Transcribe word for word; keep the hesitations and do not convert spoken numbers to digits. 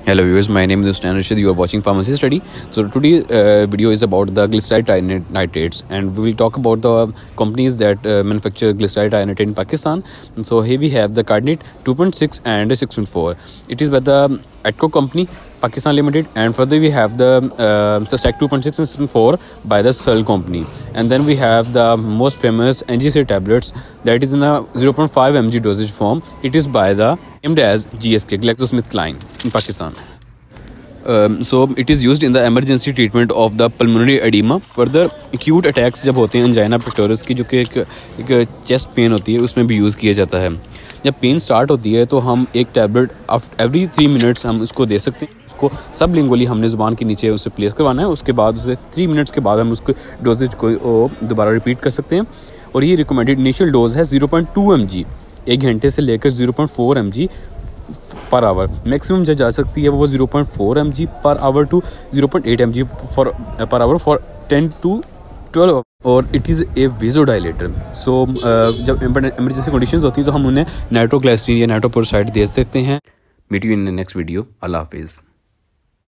Hello viewers, my name is Angesid. You are watching Pharmacy Study. So today's uh, video is about the glyceryl trinitrates, and we will talk about the companies that uh, manufacture glyceryl trinitrate in Pakistan. And so here we have the Cardnit two point six and six point four. It is by the Atco company, Pakistan Limited, and further we have the uh, Sustac two point six and six point four by the Searle company. And then we have the most famous Angesid Tablets, that is in a zero point five milligram dosage form. It is by the hindhicalcium GlaxoSmithKline in Pakistan. Um, so it is used in the emergency treatment of the pulmonary edema. Further acute attacks जब होते हैं angina pectoris की, जो कि एक, एक chest pain होती है, उसमें भी यूज़ किया जाता है. जब पेन स्टार्ट होती है तो हम एक टैबलेट एवरी थ्री मिनट्स हम उसको दे सकते हैं. उसको सबलिंगुअली हमने ज़ुबान के नीचे उसे प्लेस करवाना है. उसके बाद उसे थ्री मिनट्स के बाद हम उसको डोजेज को दोबारा रिपीट कर सकते हैं. और ये रिकमेंडेड इनिशियल डोज है zero point two M G एक घंटे से लेकर zero point four M G per hour. Maximum जो जा सकती है वो zero point four M G per hour to zero point eight M G for per hour for ten to twelve. और it is a vasodilator. So जब emergency conditions होती हैं तो हम उन्हें नाइट्रोग्लिसरीन या नाइट्रोपोरोसाइड दे सकते हैं. Meet you in the next video. अल्लाह हाफिज़.